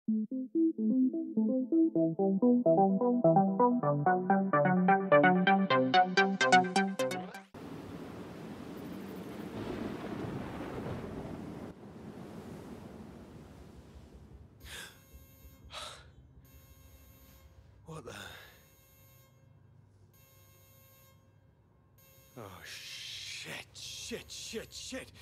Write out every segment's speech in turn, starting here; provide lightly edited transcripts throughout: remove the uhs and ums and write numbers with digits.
What the... Oh, shit!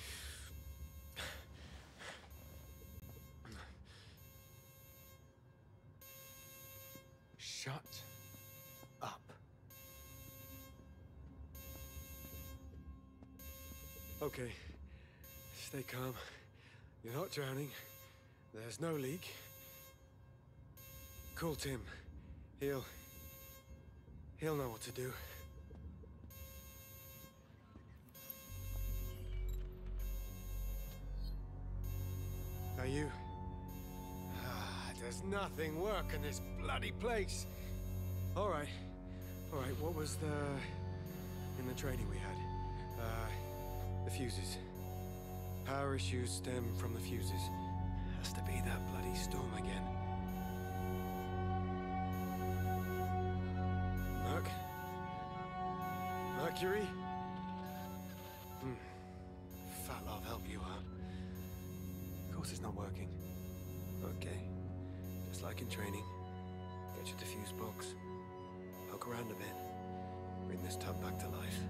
Shut up. Okay, stay calm. You're not drowning. There's no leak. Call Tim. He'll know what to do. Are you? Does nothing work in this bloody place. All right, what was in the training we had? The fuses. Power issues stem from the fuses. Has to be that bloody storm again. Mercury? Fat love help you, huh? Of course it's not working. Okay. Just like in training. Get your diffuse box. Poke around a bit. Bring this tub back to life.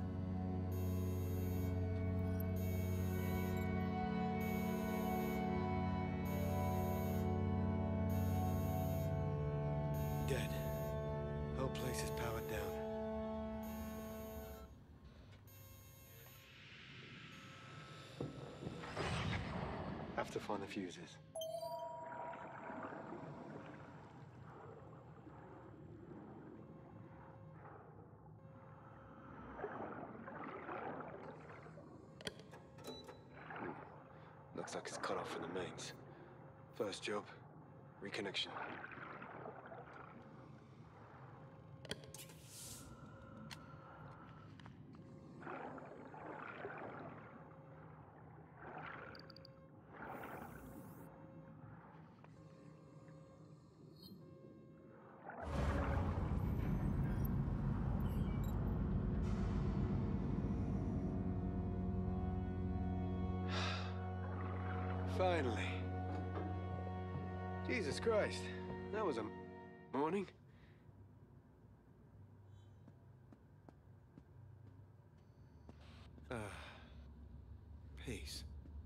Dead. Whole place is powered down. Have to find the fuses. Looks like it's cut off from the mains. First job, reconnection. Finally. Jesus Christ. That was a morning. Peace.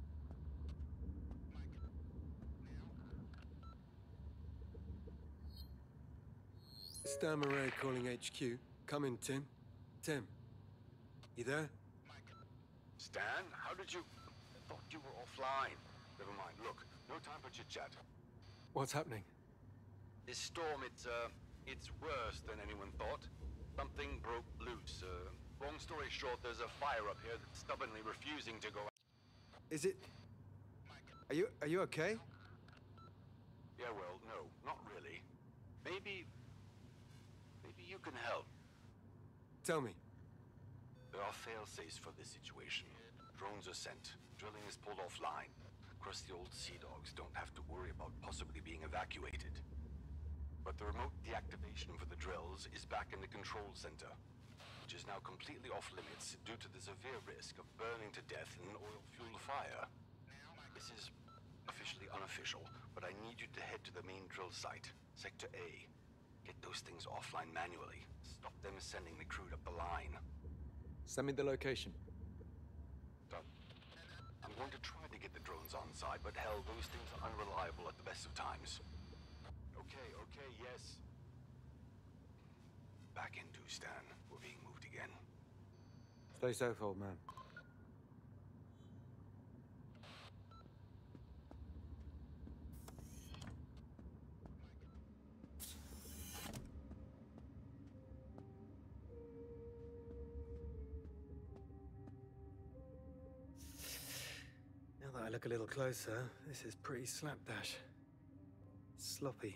Stan Murray calling HQ. Come in, Tim. Tim. You there? Stan, how did you... I thought you were offline. Never mind. Look, no time for chit-chat. What's happening? This storm, it's worse than anyone thought. Something broke loose. Long story short, there's a fire up here that's stubbornly refusing to go out. Is it... Are you okay? Yeah, well, no, not really. Maybe you can help. Tell me. There are fail-safes for this situation. Drones are sent. Drilling is pulled offline. Crusty old Sea Dogs don't have to worry about possibly being evacuated. But the remote deactivation for the drills is back in the control center, which is now completely off-limits due to the severe risk of burning to death in an oil-fueled fire. This is officially unofficial, but I need you to head to the main drill site, Sector A. Get those things offline manually. Stop them sending the crude up the line. Send me the location. Done. I'm going to try to get the drones on side, but hell, those things are unreliable at the best of times. Okay, yes. Back into Stan. We're being moved again. Stay safe, old man. Now that I look a little closer, this is pretty slapdash. Sloppy.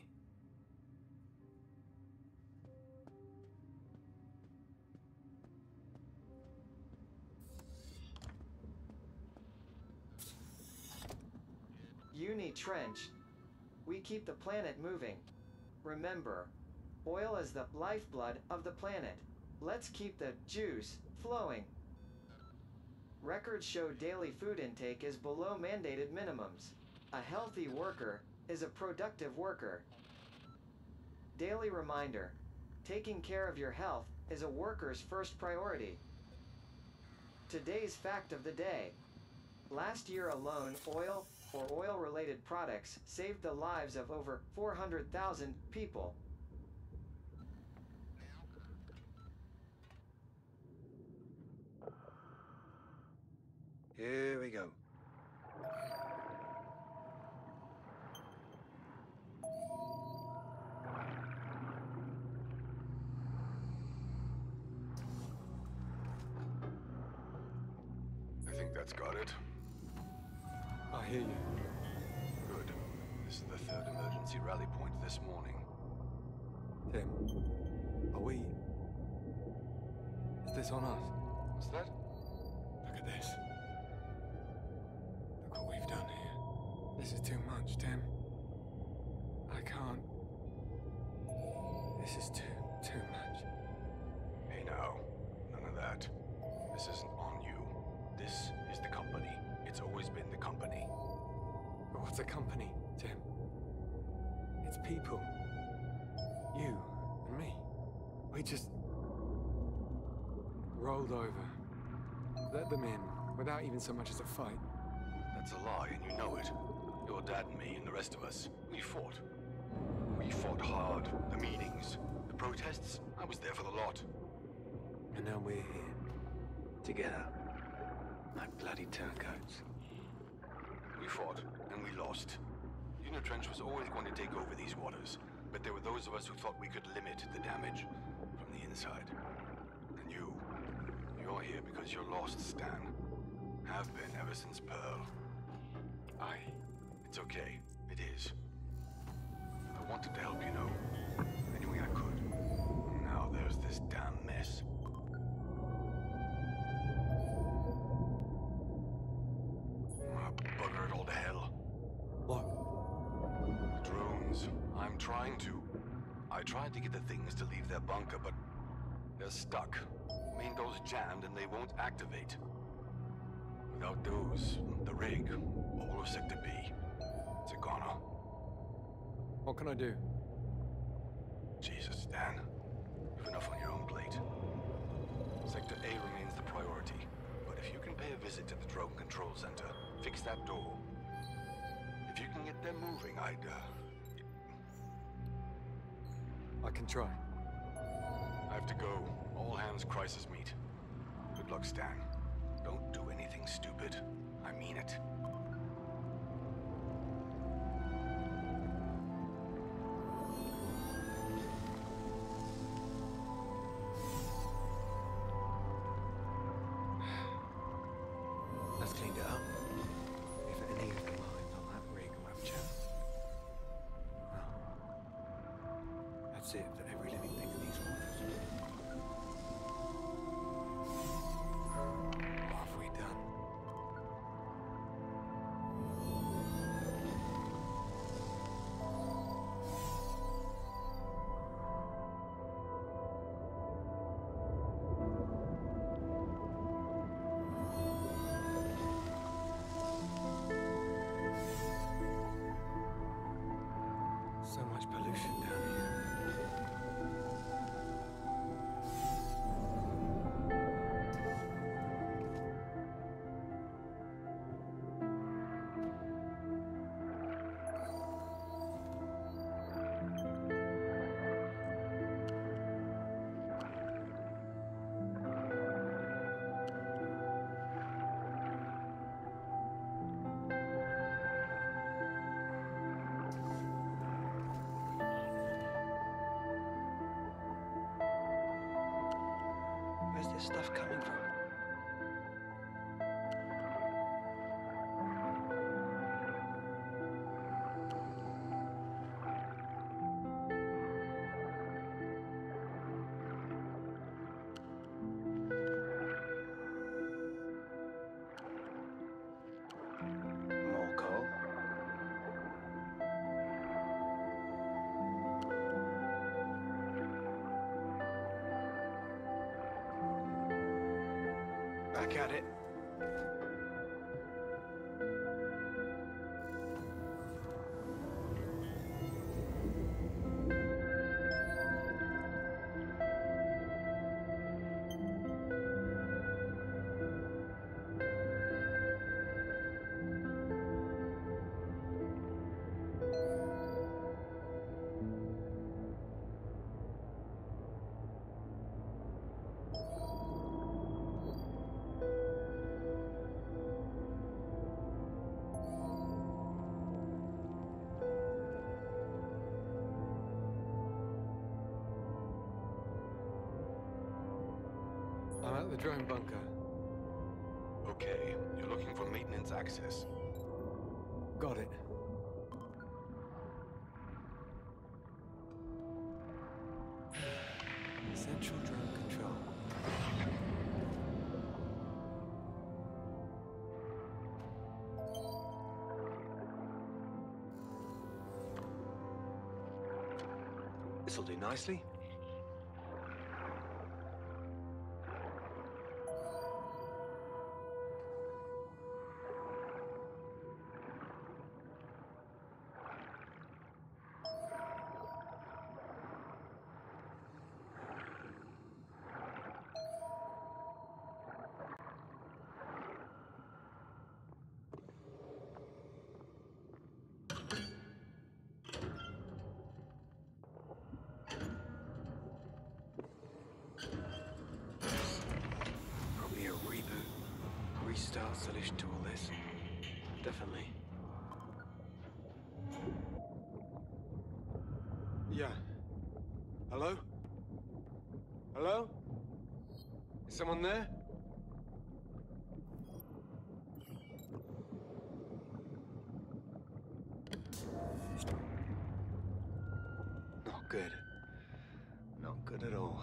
Uni Trench. we keep the planet moving. Remember, oil is the lifeblood of the planet. Let's keep the juice flowing. Records show daily food intake is below mandated minimums. A healthy worker is a productive worker. Daily reminder. Taking care of your health is a worker's first priority. Today's fact of the day. Last year alone, oil or oil-related products saved the lives of over 400,000 people. Here we go. I think that's got it. I hear you. Good. This is the third emergency rally point this morning. Tim, are we... Is this on us? What's that? Look at this. Look what we've done here. This is too much, Tim. I can't... This is too much. Hey now, none of that. This isn't on you. This is the company. It's always been the company. But what's a company, Tim? It's people. You and me. We just... rolled over. Let them in, without even so much as a fight. That's a lie, and you know it. Your dad and me and the rest of us, we fought. We fought hard. The meetings, the protests, I was there for the lot. And now we're here. Together. Like bloody turncoats. We fought, and we lost. Unitrench was always going to take over these waters, but there were those of us who thought we could limit the damage from the inside. And you're here because you're lost, Stan. Have been ever since Pearl. It's okay. It is. I wanted to help, you know. Any way I could. Now there's this damn mess. Bugger it all to hell. What? The drones. I tried to get the things to leave their bunker, but they're stuck. Main door's jammed and they won't activate. Without those, the rig, all of Sector B, it's a goner. What can I do? Jesus, Dan. You've enough on your own plate. Sector A remains the priority, but if you can pay a visit to the drone control center, fix that door. If you can get them moving, I can try. I have to go. All hands crisis meet. Good luck, Stan. Don't do anything stupid. I mean it. That's cleaned it up. If any of the minds on that rig rupture, well, that's it for every living thing in these waters. What have we done? So much pollution down here. Where's this stuff coming from? More coal? back at it. I'm at the drone bunker. Okay, you're looking for maintenance access. Got it. Central drone control. This'll do nicely. Probably a reboot. Restart solution to all this. Definitely. Yeah. Hello? Hello? Is someone there? Not good. Not good at all.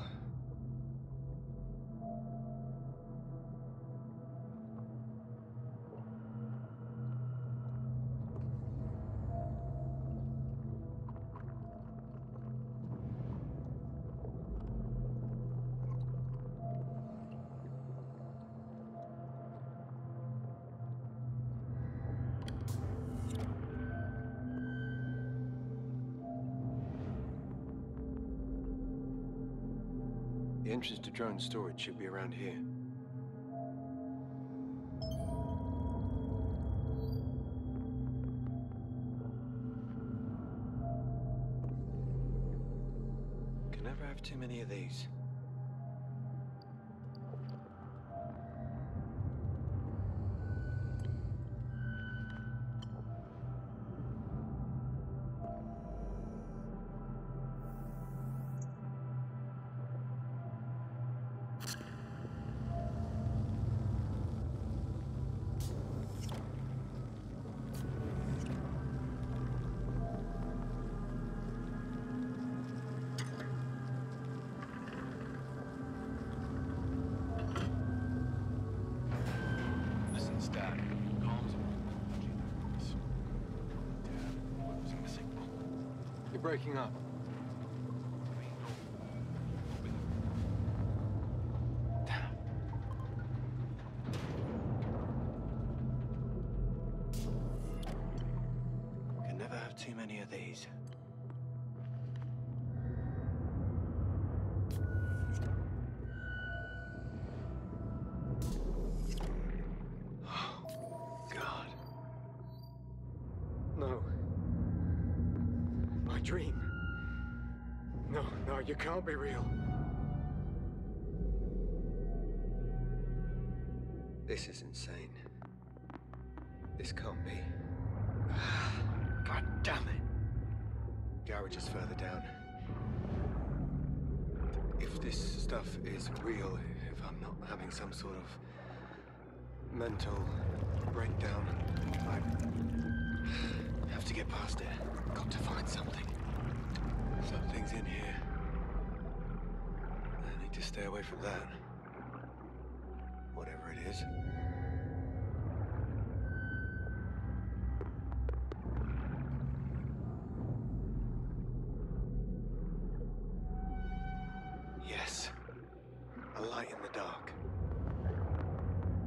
The entrance to drone storage should be around here. Can never have too many of these. Listen, Stan. Comms voice. Damn, I'm losing the signal. You're breaking up. Damn. Can never have too many of these. Oh, God. No. My dream. No, no, you can't be real. This is insane. This can't be. God damn it! Garage is further down. If this stuff is real, if I'm not having some sort of mental breakdown, I have to get past it. Got to find something. Something's in here. I need to stay away from that. Whatever it is. Yes. A light in the dark.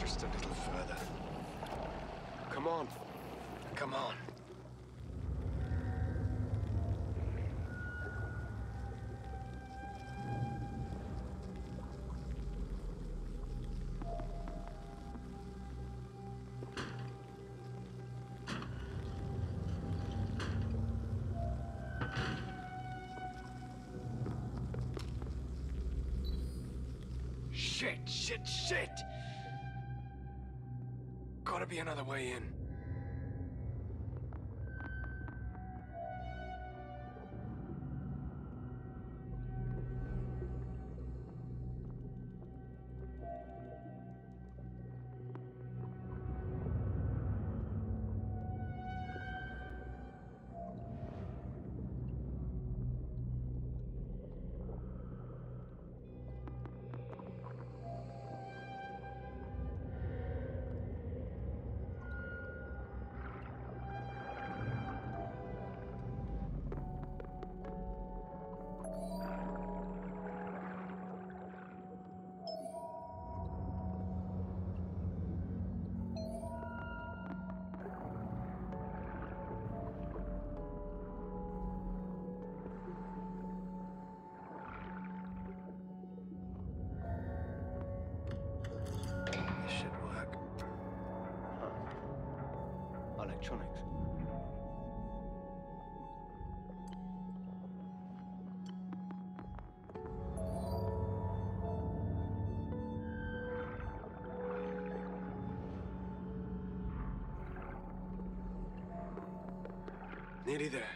Just a little further. Come on. Come on. Shit! Gotta be another way in. Electronics. Nearly there.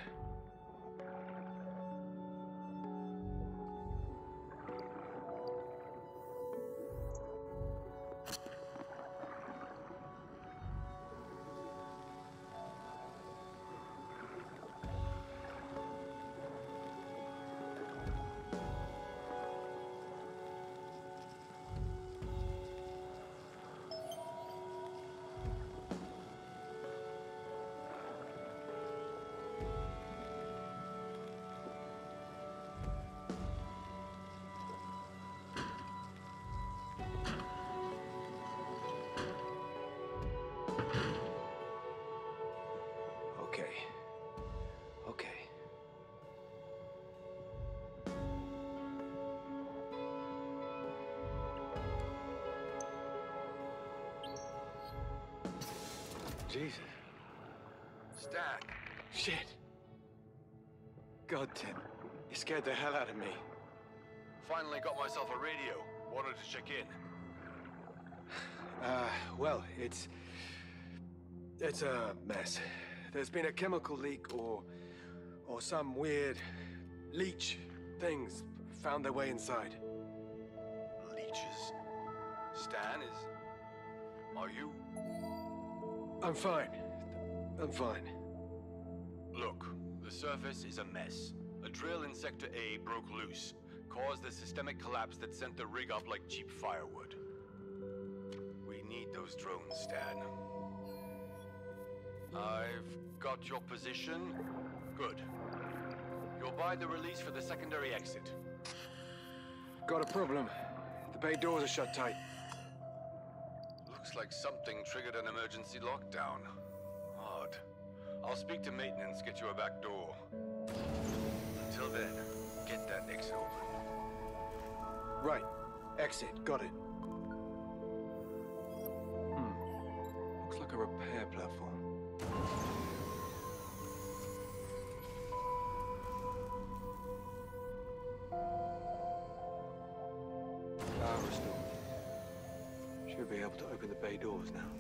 Okay. Jesus. Stan! Shit. God, Tim. You scared the hell out of me. Finally got myself a radio. Wanted to check in. Well, it's a mess. There's been a chemical leak or some weird leech things found their way inside. Leeches? Stan, are you? I'm fine. I'm fine. Look, the surface is a mess. A drill in Sector A broke loose, caused the systemic collapse that sent the rig up like cheap firewood. We need those drones, Stan. I've got your position. Good. You'll buy the release for the secondary exit. Got a problem. The bay doors are shut tight. Looks like something triggered an emergency lockdown. Odd. I'll speak to maintenance, get you a back door. Until then, get that exit open. Right. Exit. Got it. Looks like a repair platform. Power restored. Should be able to open the bay doors now.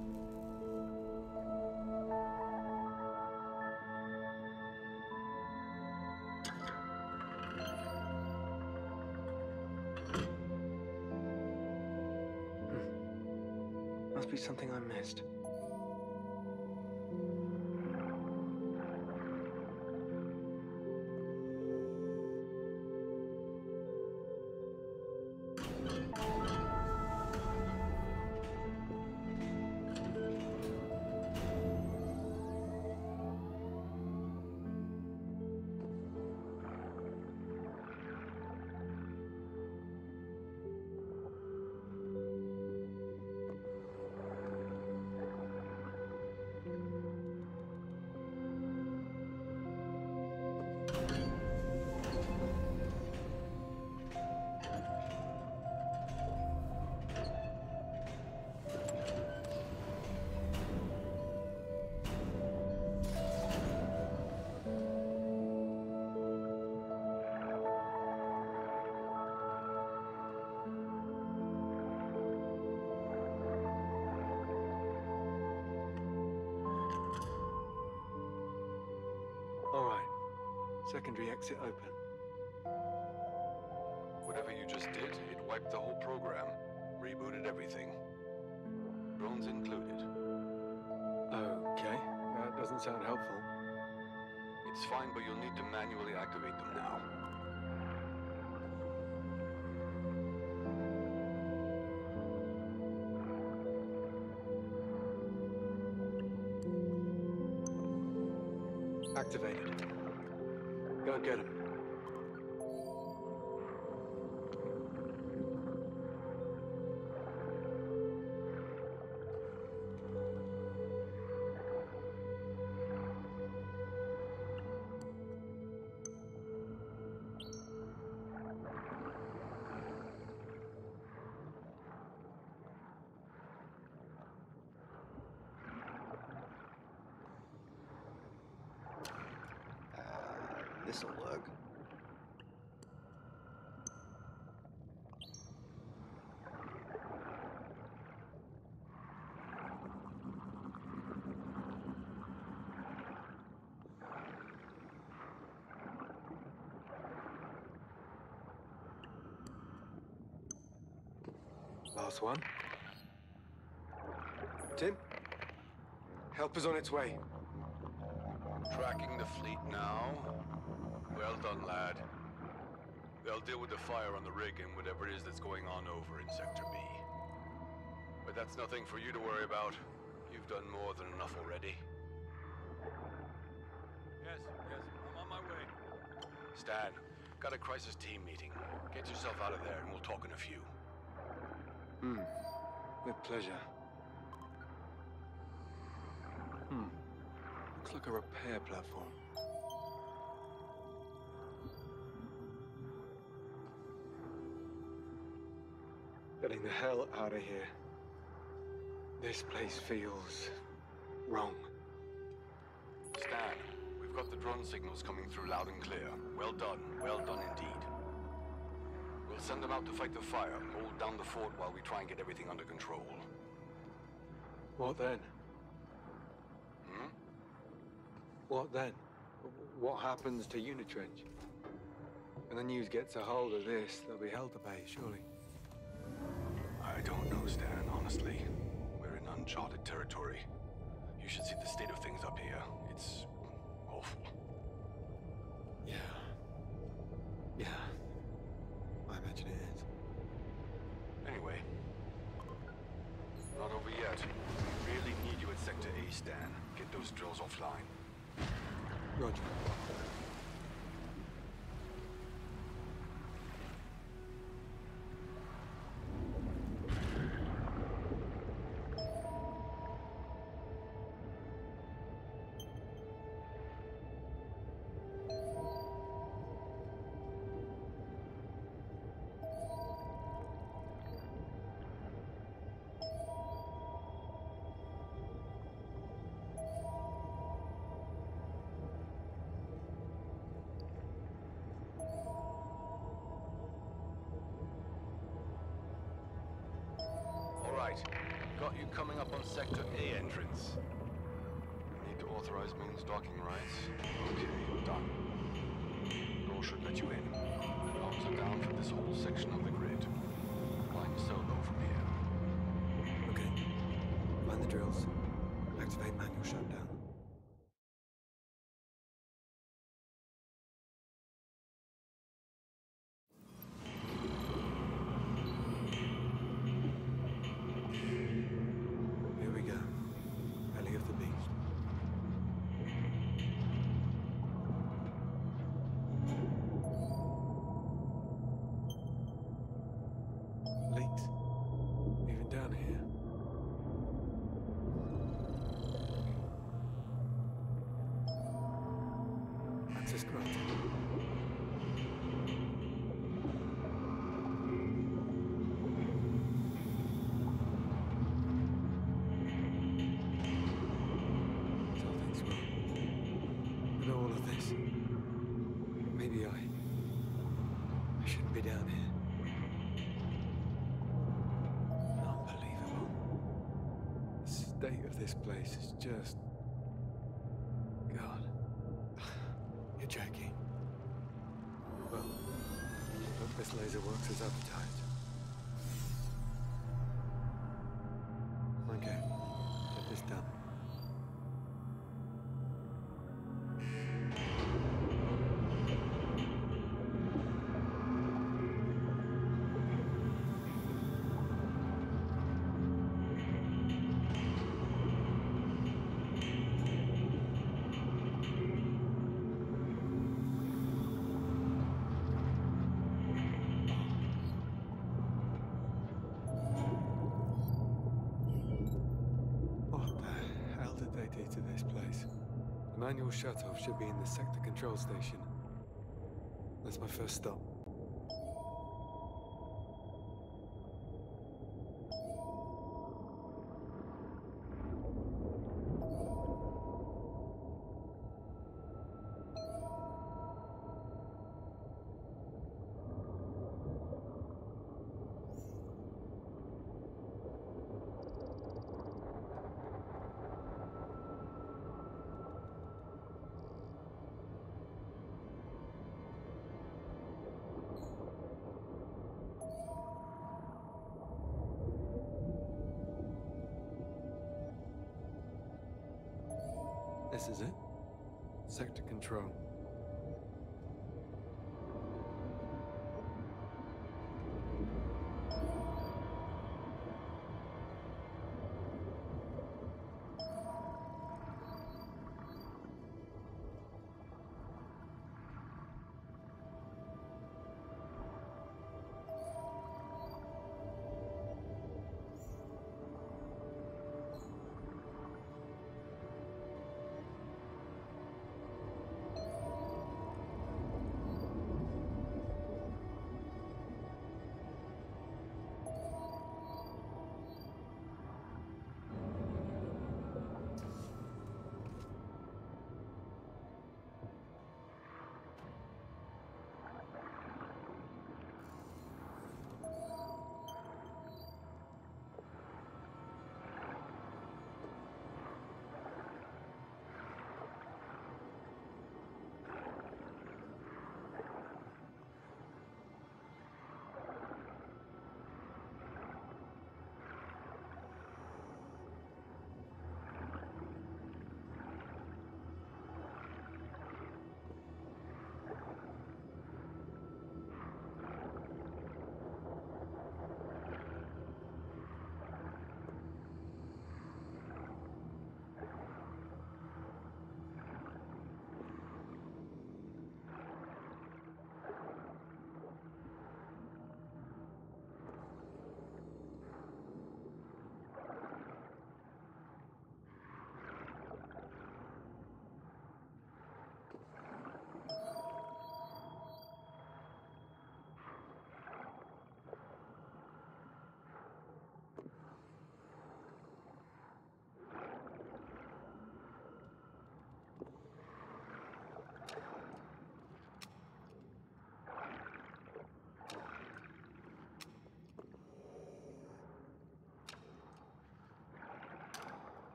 Must be something I missed. Secondary exit open. Whatever you just did, it wiped the whole program. Rebooted everything. Drones included. Okay, that doesn't sound helpful. It's fine, but you'll need to manually activate them now. Activated. Go get him. This'll work. Last one. Tim? Help is on its way. Tracking the fleet now. Well done, lad. They'll deal with the fire on the rig and whatever it is that's going on over in Sector B. But that's nothing for you to worry about. You've done more than enough already. Yes, I'm on my way. Stan, got a crisis team meeting. Get yourself out of there and we'll talk in a few. With pleasure. Looks like a repair platform. Getting the hell out of here. This place feels wrong. Stan, we've got the drone signals coming through loud and clear. Well done indeed. We'll send them out to fight the fire, hold down the fort while we try and get everything under control. What then? What then? What happens to Unitrench? When the news gets a hold of this, they'll be hell to pay, surely. I don't know, Stan, honestly. We're in uncharted territory. You should see the state of things up here. It's awful. Yeah. I imagine it is. Anyway, not over yet. We really need you at Sector A, Stan. Get those drills offline. Roger. Got you coming up on Sector A entrance. Need to authorize mains docking rights. Okay, done. Door should let you in. Comms are down for this whole section of the grid. Flying solo from here. Okay. Find the drills. Activate manual shutdown. Access granted. Something's wrong. With all of this, maybe I shouldn't be down here. Unbelievable. The state of this place is just... God. You're joking. laser works as advertised. Okay, get this done. What the hell did they do to this place? The manual shut-off should be in the sector control station. That's my first stop. This is it. Sector control.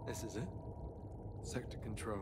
This is it? Sector control.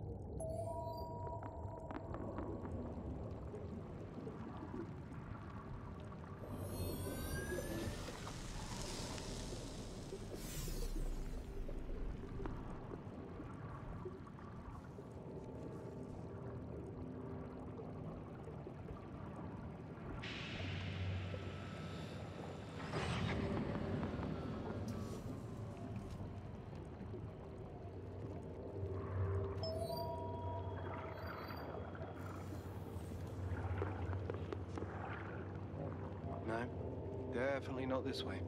No, definitely not this way.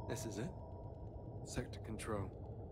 This is it? Sector control.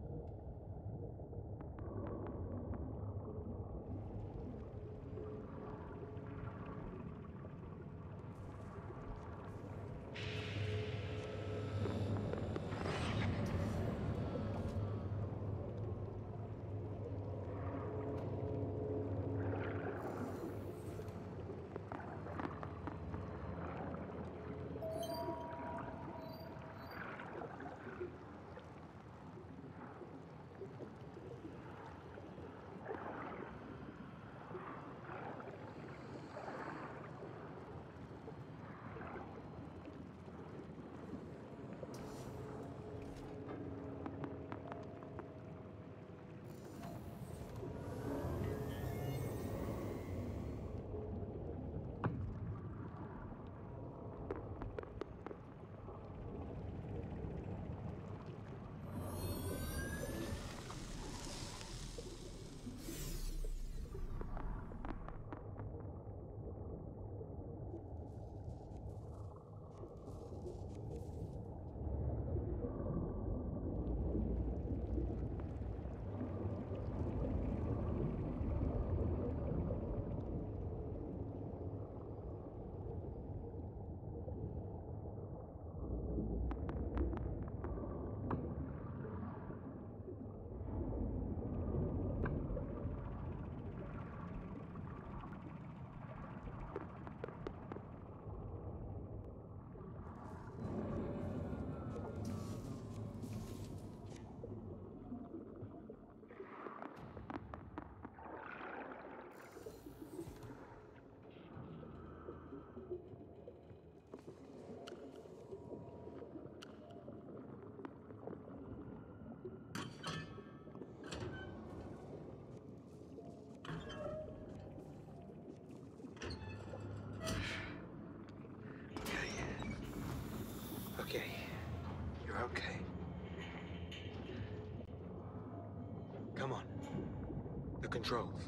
Okay. You're okay. Come on. The controls.